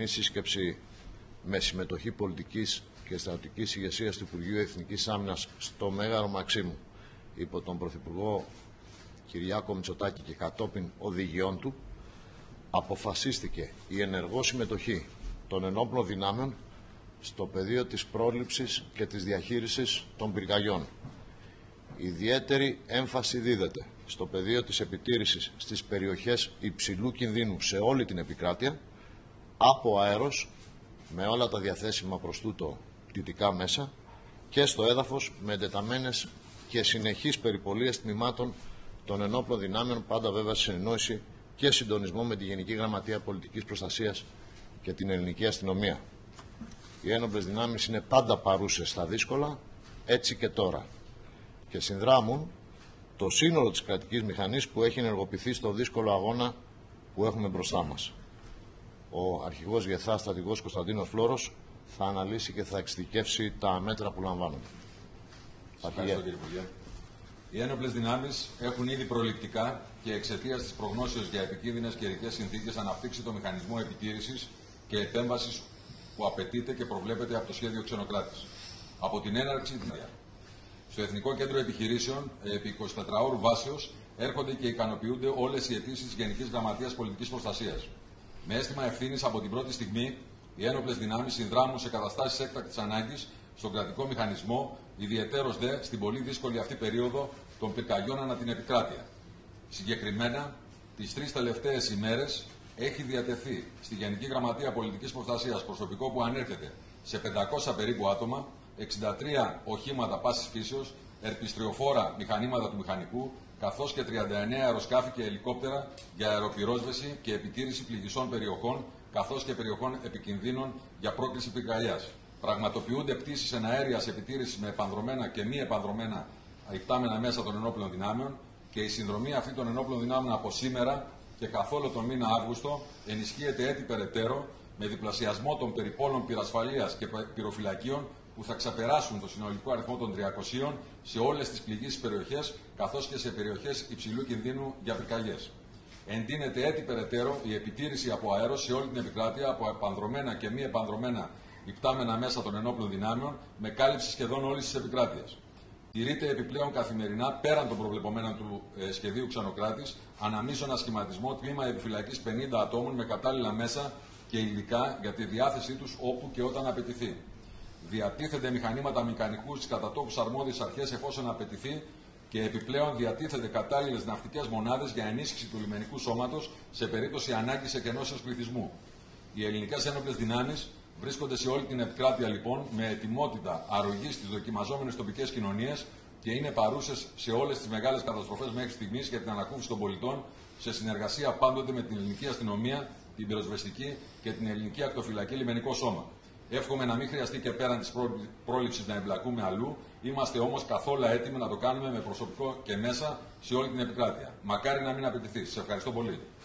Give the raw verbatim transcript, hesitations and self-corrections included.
κοινή σύσκεψη με συμμετοχή πολιτικής και στρατιωτικής ηγεσίας του Υπουργείου Εθνικής Άμυνας στο Μέγαρο Μαξίμου υπό τον Πρωθυπουργό Κυριάκο Μητσοτάκη και κατόπιν οδηγιών του, αποφασίστηκε η ενεργό συμμετοχή των ενόπλων δυνάμεων στο πεδίο της πρόληψης και της διαχείρισης των πυρκαγιών. Ιδιαίτερη έμφαση δίδεται στο πεδίο της επιτήρησης στις περιοχές υψηλού κινδύνου σε όλη την επικράτεια, από αέρος με όλα τα διαθέσιμα προς τούτο πτυτικά μέσα και στο έδαφος με εντεταμένες και συνεχείς περιπολίες τμήματων των ενόπλων δυνάμεων, πάντα βέβαια σε συνεννόηση και συντονισμό με τη Γενική Γραμματεία Πολιτικής Προστασίας και την Ελληνική Αστυνομία. Οι ένοπλες δυνάμεις είναι πάντα παρούσες στα δύσκολα, έτσι και τώρα, και συνδράμουν το σύνολο της κρατικής μηχανής που έχει ενεργοποιηθεί στο δύσκολο αγώνα που έχουμε μπροστά μας. Ο αρχηγός Γεθά στρατηγός Κωνσταντίνος Φλόρος θα αναλύσει και θα εξειδικεύσει τα μέτρα που λαμβάνονται. Ευχαριστώ, κύριε Υπουργέ. Οι ένοπλες δυνάμεις έχουν ήδη προληπτικά και εξαιτίας της προγνώσεως για επικίνδυνες καιρικές συνθήκες αναπτύξει το μηχανισμό επιτήρησης και επέμβασης που απαιτείται και προβλέπεται από το σχέδιο Ξενοκράτης. Από την έναρξη στο Εθνικό Κέντρο Επιχειρήσεων, επί εικοσιτετράωρου βάσεως, έρχονται και ικανοποιούνται όλες οι αιτήσεις της Γενικής Γραμματείας Πολιτικής Προστασίας. Με αίσθημα ευθύνης από την πρώτη στιγμή, οι ένοπλες δυνάμεις συνδράμουν σε καταστάσεις έκτακτης ανάγκης στον κρατικό μηχανισμό, ιδιαιτέρως δε στην πολύ δύσκολη αυτή περίοδο των πυρκαγιών ανά την επικράτεια. Συγκεκριμένα, τις τρεις τελευταίες ημέρες έχει διατεθεί στη Γενική Γραμματεία Πολιτικής Προστασίας προσωπικό που ανέρχεται σε πεντακόσια περίπου άτομα, εξήντα τρία οχήματα πάσης φύσεως, ερπιστριοφόρα μηχανήματα του μηχανικού, καθώς και τριάντα εννέα αεροσκάφη και ελικόπτερα για αεροπυρόσβεση και επιτήρηση πληγισών περιοχών, καθώς και περιοχών επικινδύνων για πρόκληση πυρκαγιάς. Πραγματοποιούνται πτήσεις εναέριας επιτήρησης με επανδρομένα και μη επανδρομένα υπτάμενα μέσα των ενόπλων δυνάμεων και η συνδρομή αυτή των ενόπλων δυνάμεων από σήμερα και καθ' όλο τον μήνα Αύγουστο ενισχύεται έτη περαιτέρω με διπλασιασμό των περιπόλων πυρασφαλείας και πυροφυλακίων που θα ξεπεράσουν το συνολικό αριθμό των τριακοσίων σε όλες τις πληγήσεις περιοχές, καθώς και σε περιοχές υψηλού κινδύνου για πυρκαγιές. Εντείνεται έτη περαιτέρω η επιτήρηση από αέρος σε όλη την επικράτεια από επανδρομένα και μη επανδρομένα υπτάμενα μέσα των ενόπλων δυνάμεων, με κάλυψη σχεδόν όλης της επικράτειας. Τηρείται επιπλέον καθημερινά, πέραν των προβλεπωμένων του ε, σχεδίου Ξενοκράτης, αναμείζωνα σχηματισμό τμήμα επιφυλακής πενήντα ατόμων με κατάλληλα μέσα και υλικά για τη διάθεσή τους όπου και όταν απαιτηθεί. Διατίθενται μηχανήματα μηχανικού στις κατατόπους αρμόδιες αρχές εφόσον απαιτηθεί και επιπλέον διατίθενται κατάλληλες ναυτικές μονάδες για ενίσχυση του λιμενικού σώματος σε περίπτωση ανάγκης εκενώσεως πληθυσμού. Οι ελληνικές ένοπλες δυνάμεις βρίσκονται σε όλη την επικράτεια λοιπόν με ετοιμότητα αρρωγής στις δοκιμαζόμενες τοπικές κοινωνίες και είναι παρούσες σε όλες τις μεγάλες καταστροφές μέχρι στιγμής για την ανακούφιση των πολιτών, σε συνεργασία πάντοτε με την ελληνική αστυνομία, την πυροσβεστική και την ελληνική ακτοφυλακή λιμενικό σώμα. Εύχομαι να μην χρειαστεί και πέραν της πρόληψης να εμπλακούμε αλλού. Είμαστε όμως καθόλου έτοιμοι να το κάνουμε με προσωπικό και μέσα σε όλη την επικράτεια. Μακάρι να μην απαιτηθεί. Σας ευχαριστώ πολύ.